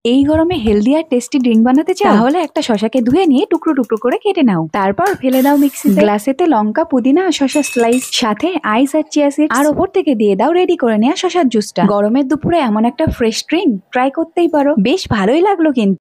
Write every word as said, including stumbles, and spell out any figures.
এই গরমে হেলদি আর tasty drink বানাতে চাও, তাহলে একটা শশাকে ধুয়ে নিয়ে টুকরো টুকরো করে কেটে নাও। তারপর ফেলে দাও মিক্সিতে। গ্লাসেতে লঙ্কা, পুদিনা আর শশা স্লাইস, সাথে আইস আর চিয়া সিডস, আর ওপর থেকে দিয়ে দাও রেডি করে নেওয়া শশার জুসটা। গরমের দুপুরে এমন একটা ফ্রেশ ড্রিঙ্ক ট্রাই করতেই পারো, বেশ ভালোই লাগলো কিন্তু।